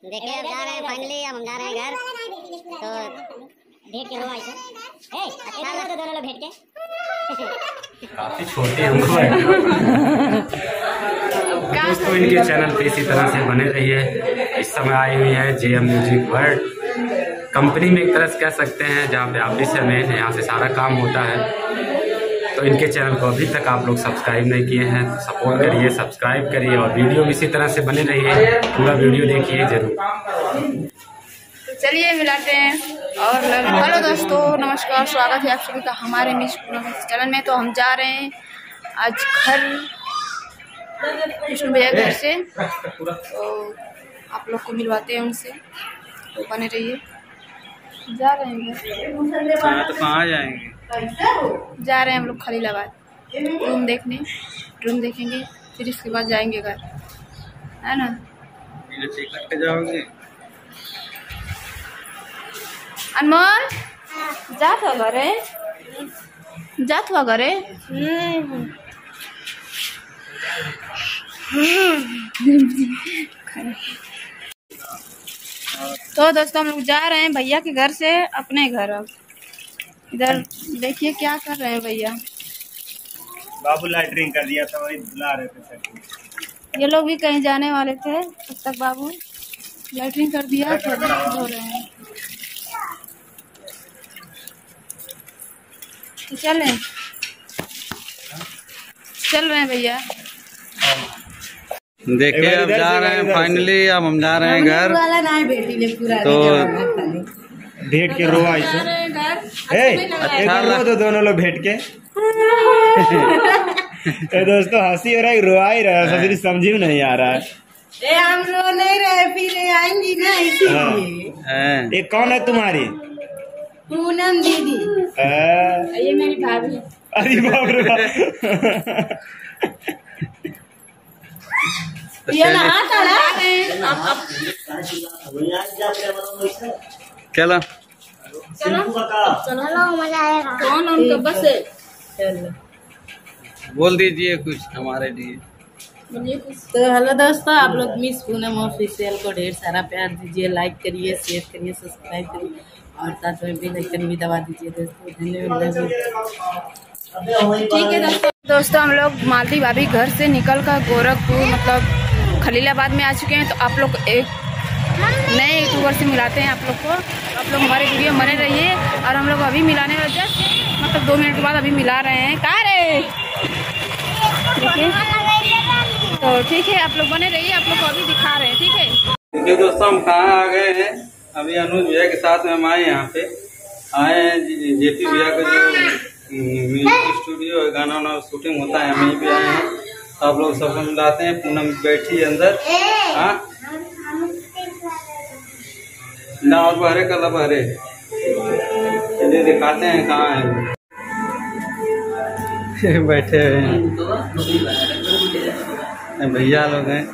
देखिए अब जा रहे हैं फाइनली, अब हम जा रहे हैं घर। तो भेंट के हुआ ऐसे अच्छा लगा दोनों लोग भेंट के काफी छोटे हमको दोस्तों, इनके चैनल पे इसी तरह से बने रहिए। इस समय आई हुई है JM म्यूजिक वर्ल्ड कंपनी में, एक तरह से कह सकते हैं, जहाँ पे ऑफिस है मेन, यहाँ से सारा काम होता है। तो इनके चैनल को अभी तक आप लोग सब्सक्राइब नहीं किए हैं तो सपोर्ट करिए, सब्सक्राइब करिए और वीडियो भी इसी तरह से बने रहिए, पूरा वीडियो देखिए जरूर। तो चलिए मिलाते हैं। और हेलो दोस्तों, नमस्कार, स्वागत है आप सभी का हमारे मिस चैनल में। तो हम जा रहे हैं आज घर, विष्णु भैया घर से, तो आप लोग को मिलवाते हैं उनसे, तो बने रहिए। जा रहे हैं तो कहाँ जाएंगे? जा रहे हैं हम लोग खलीलाबाद रूम देखने, रूम देखेंगे, फिर इसके बाद जाएंगे घर, है ना। टिकट पे जाओगे? अनमोल जात हुआ घरे, जात हुआ घरे। तो दोस्तों हम लोग जा रहे हैं भैया के घर से अपने घर। अब इधर देखिए क्या कर रहे हैं भैया। बाबू लैटरिंग कर दिया था, वही बुला रहे थे। ये लोग भी कहीं जाने वाले थे, तब तक बाबू लैटरिंग कर दिया, हो रहे हैं। तो चल रहे हैं भैया। देखिए अब जा रहे हैं फाइनली, अब हम जा रहे हैं घर। तो भेंट के रोआ अच्छा रो दो दोनों लोग भेंट के। तो दोस्तों हंसी हो रहा है, रोआ ही रहा है, फिर समझ में नहीं आ रहा है। हम रो नहीं रहे, फिर आएंगी ना इसीलिए। ये कौन है तुम्हारी? पूनम दीदी। ये मेरी भाभी। अरे बाप रे बाप। चलो मजा आएगा। कौन उनका बस है? बोल दीजिए कुछ हमारे लिए। तो हेलो दोस्तों, आप लोग मिस पूनम ऑफिशियल को ढेर सारा प्यार दीजिए, लाइक करिए, शेयर करिए, सब्सक्राइब करिए और साथ में बेल आइकन भी दबा दीजिए दोस्तों। धन्यवाद। ठीक है दोस्तों, हम लोग मालती भाभी घर से निकल कर गोरखपुर मतलब खलीलाबाद में आ चुके हैं। तो आप लोग एक नए यूट्यूबर से मिलाते हैं आप लोग को। आप लोग हमारे वीडियो बने रहिए। और हम लोग अभी मिलाने वाले जस्ट मतलब 2 मिनट के बाद अभी मिला रहे हैं। कहाँ रे? तो ठीक है, आप लोग बने रहिए, आप लोग को अभी दिखा रहे हैं। ठीक है, देखिए दोस्तों हम कहाँ आ गए हैं। अभी अनुज भैया के साथ में हम आए, यहाँ पे आए हैं JP भैया का जो म्यूजिक स्टूडियो है, गाना वाना शूटिंग होता है, हम यहीं पे आए हैं। तो आप लोग सबको मिलाते हैं। पूनम बैठी है अंदर। हाँ ना, और बहरे कल बहरे चलिए दिखाते हैं कहाँ है। बैठे हुए हैं भैया लोग हैं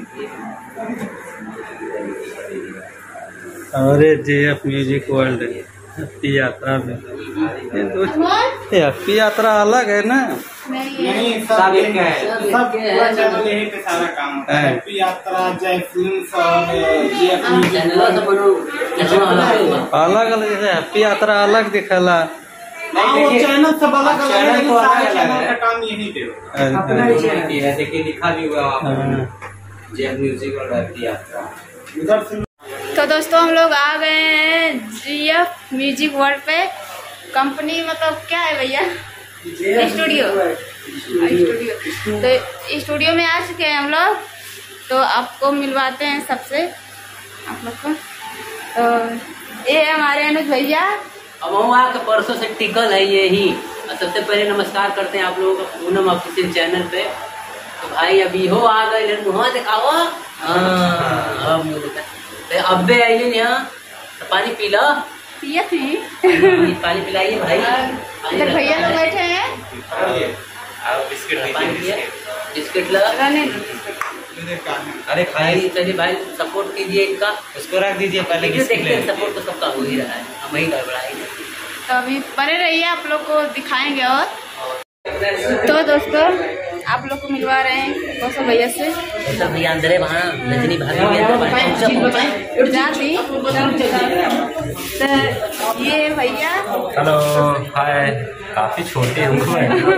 और JF म्यूजिक वर्ल्ड हैप्पी यात्रा में। हैप्पी यात्रा अलग है ना, नहीं सब एक है, सब पूरा चैनल यही पे सारा काम होता है। हैप्पी यात्रा, जय फिल्म्स और JF म्यूजिक अलग अलग, जैसे हैप्पी यात्रा अलग दिखला। चैनल सब अलग अलग है, लेकिन सारे चैनल का काम यही पे है। देखिए लिखा भी हुआ आपको JF म्यूजिक और हैप्पी यात्रा। तो दोस्तों हम लोग आ गए हैं JF म्यूजिक वर्ल्ड पे। कंपनी मतलब क्या है भैया? स्टूडियो। तो स्टूडियो में आ चुके हैं हम लोग। तो आपको मिलवाते हैं सबसे आप लोग को। तो ये है हमारे अनुज भैया। अब वहाँ का परसों से टिकल है यही। सबसे पहले नमस्कार करते हैं आप लोगों का पूनम ऑफिशियल चैनल पे। तो भाई अभी हो आ गए, मुँह दिखाओ। अबे आइए यहाँ, तो पानी पी लो। पिया थी पानी पिलाइए भाई। इधर भैया लोग बैठे हैं। बिस्किट लो। अरे खाइए, चलिए भाई सपोर्ट कीजिए इनका। उसको रख दीजिए पहले। देखते हैं सपोर्ट तो सबका हो ही रहा है, हम ही गड़बड़ाएंगे। तो अभी बने रहिए, आप लोग को दिखाएंगे। और तो दोस्तों आप लोग को मिलवा रहे हैं कौशल भैया से। तो भैया अंदर है वहाँ रजनी भाभी जाती तो ये भैया। हेलो हाय, काफी छोटे हमको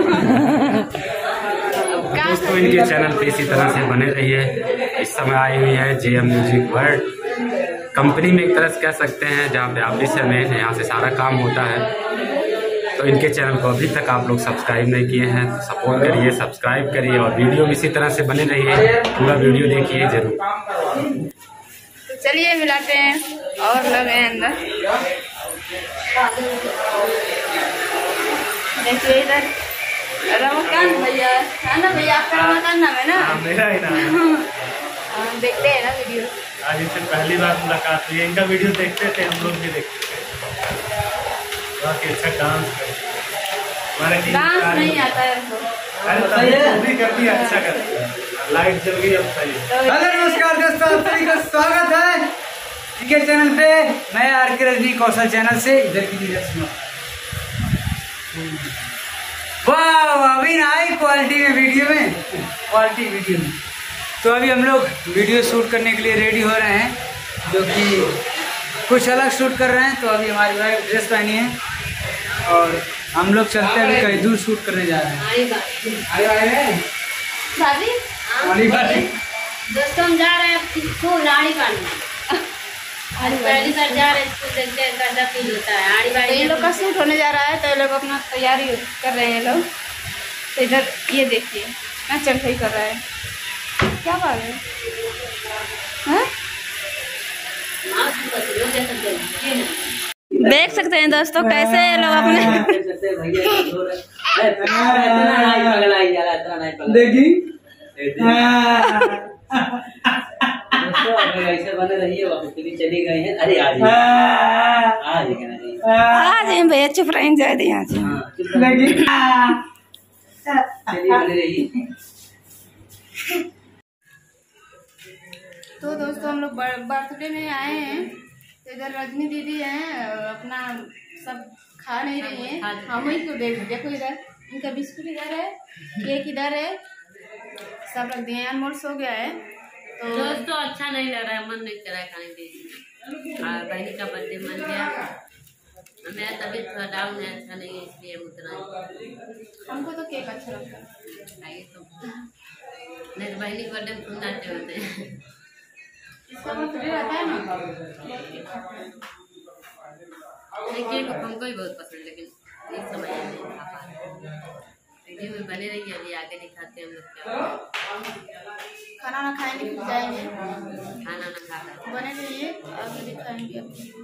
दोस्तों, इनके चैनल पे इसी तरह से बने रहिए। इस समय आई हुई है JM म्यूजिक वर्ल्ड कंपनी में, एक तरह से कह सकते हैं, जहाँ पे ऑफिस है मेन, यहाँ से सारा काम होता है। तो इनके चैनल को अभी तक आप लोग सब्सक्राइब नहीं किए हैं तो सपोर्ट करिए, सब्सक्राइब करिए और वीडियो भी इसी तरह से बने रहिए, पूरा वीडियो देखिए जरूर। तो चलिए मिलाते हैं और लोग हैं अंदर। देखिए इधर रमाकांत भैया है ना, भैया आपका रमाकांत नाम है ना? मेरा ही नाम है। देखते हैं ना वीडियो। आज इनसे पहली बार मुलाकात हुई है, इनका वीडियो देखते थे, हम लोग भी देखते थे। काफी अच्छा डांस करते, डांस नहीं आता है हमको। अरे भी करती है, अच्छा करती है। लाइट जल गई अब सही। हेलो नमस्कार दोस्तों, आप सभी का स्वागत है जीके चैनल पे। मैं RK रजनी कौशल चैनल से। इधर की चीजें सुनो। वाह, अभी हाई क्वालिटी में वीडियो में, क्वालिटी वीडियो में। तो अभी हम लोग वीडियो शूट करने के लिए रेडी हो रहे हैं, जो कि कुछ अलग शूट कर रहे हैं। तो अभी हमारी वाइफ ड्रेस पहनी है और हम लोग चलते हैं, अभी कहीं दूर शूट करने जा रहे हैं। दोस्तों हम जा रहे हैं किसको नाड़ी काटने। पहली बार जा रहे हैं, इसको देखते हैं कैसा फील होता है। आड़ी बाड़ी ये लोग का शूट होने जा रहा है तो ये लोग अपना तैयारी कर रहे हैं लोग। तो इधर ये देखिए क्या चढ़ाई कर रहा है, क्या बात है? हाँ? देख सकते हैं दोस्तों कैसे ये लोग अपने देखी ऐसे बने रहिए, चली गए हैं। अरे आज भैया चुप रहें, जाए दे यहाँ से। चलिए बने रहिए। तो दोस्तों हम लोग बर्थडे में आए हैं। तो इधर रजनी दीदी हैं, अपना सब खा नहीं रही हैं, हम ही को देखो इधर इनका बिस्कुट इधर है, केक इधर है, सब रख दिए हैं। अनमोल सो गया है। तो दोस्तों अच्छा नहीं लग रहा है, मन नहीं कर रहा है खाने के। बहनी का बर्थडे मन गया, मेरा तबीयत थोड़ा डाउन है, अच्छा नहीं है, इसलिए उतना। हमको तो केक अच्छा लगता है। आइए तो नहीं तो बहनी के बर्थडे में फूल नाचे होते हैं। इसका बर्थडे रहता है ना। केक हमको भी बहुत पसंद, लेकिन इस समय नहीं खा पा रहे। वीडियो में बने रहिए, अभी आगे दिखाते हैं हम लोग क्या खाना ना खाएंगे फिर जाएंगे, खाना ना खा कर बने रहिए आगे दिखाएंगे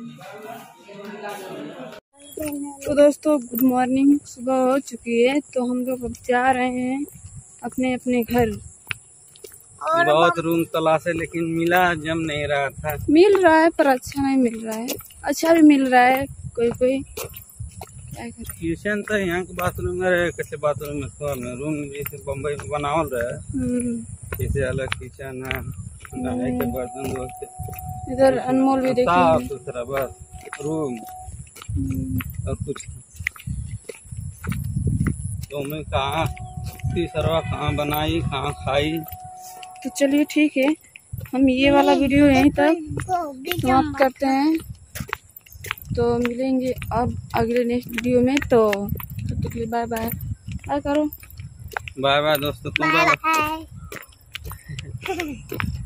आपको। तो दोस्तों गुड मॉर्निंग, सुबह हो चुकी है। तो हम लोग अब जा रहे हैं अपने अपने घर। बहुत रूम तलाशे लेकिन मिला जम नहीं रहा था। मिल रहा है पर अच्छा नहीं मिल रहा है, अच्छा भी मिल रहा है कोई कोई। किचन तो यहाँ के बाथरूम में रहे, कैसे बाथरूम में सोल में रूम जैसे बम्बई में बनावल रहे, जैसे अलग किचन है, नहाए के बर्तन धोते। इधर अनमोल भी देखिए, साफ सुथरा बस रूम और कुछ। तो मैं कहाँ तीसरा कहाँ बनाई कहाँ खाई। तो चलिए ठीक है, हम ये वाला वीडियो यहीं तक समाप्त करते हैं। तो मिलेंगे अब अगले नेक्स्ट वीडियो में। तो तब तक के लिए बाय बाय। बाय करो, बाय बाय दोस्तों। तुम बाय बाय।